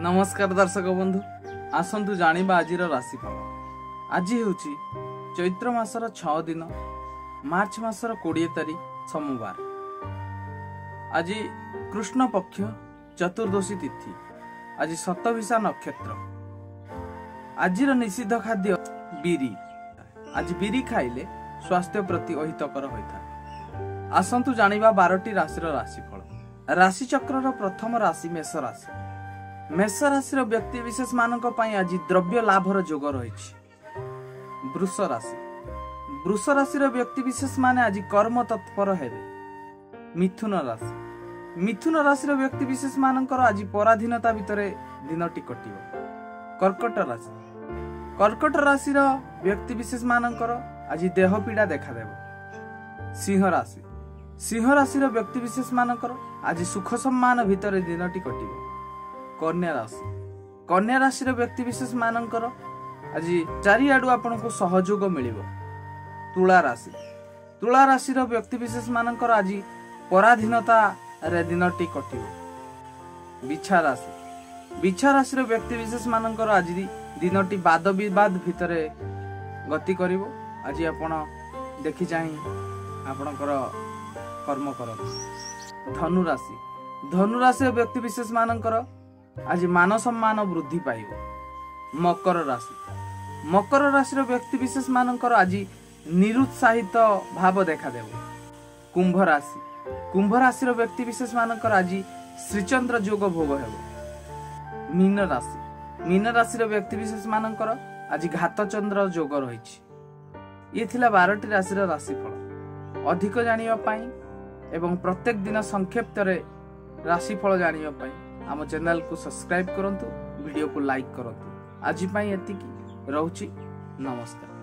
नमस्कार दर्शक बंधु आसतु जानिबा आज राशिफल। आज हूँ चैत्र मासर 6 दिन मार्च मासर 20 तारीख सोमवार। आज कृष्ण पक्ष चतुर्दशी तिथि। आज शतभिषा नक्षत्र। आज निषिद्ध खाद्य बिरी। आज बिरी खाइले स्वास्थ्य प्रति अहितकर होता है। आसतु जानिबा 12टी राशि राशिफल। राशि चक्र प्रथम राशि मेष राशि। मेष राशि व्यक्ति विशेष मानक आज द्रव्य लाभर जोग रही। वृष राशि। वृष राशि व्यक्ति विशेष माने आज कर्म तत्पर हेबे। मिथुन राशि। मिथुन राशि व्यक्ति विशेष मानक आज पराधीनता भितर दिनटी कटिब। कर्कट राशि। कर्कट राशि व्यक्ति विशेष मानक आज देह पीड़ा देखादेव। सिंह राशि। सिंह राशि व्यक्ति विशेष मानक आज सुख सम्मान भितर दिनटी कटिब। कन्या राशि। कन्या राशि व्यक्ति विशेष मानकर आज चारिआडू आपन को सहयोग मिलिब। तुला राशि। तुला राशि व्यक्ति विशेष मानकर आज पराधीनता रे दिनटी कटिब। बिछा राशि। बिछा राशि व्यक्ति विशेष मानकर आज दिनटी वाद विवाद भितर गति करिवो। आज आपण देखि चाहि आपणकर कर्म करत। धनु राशि। धनु राशि व्यक्ति विशेष मानकर आज मान सम्मान वृद्धि पाइब। मकर राशि। मकर राशि व्यक्ति विशेष मानकर आज निरुत्साहित भाव देखादेव। कुंभ राशि। कुंभ राशि व्यक्ति विशेष मानकर आज श्रीचंद्र जोग भोग हेब। मीन राशि। मीन राशि व्यक्ति विशेष मानकर आज घातचंद्र जोग रही। ये थिला 12टी राशि राशिफल। अधिक जानिबा पई एवं प्रत्येक दिन संक्षेप्त राशिफल जानिबा पई आम चैनल को सब्सक्राइब करंतु, वीडियो को लाइक करंतु। आज पई एतिकी रहउची। नमस्कार।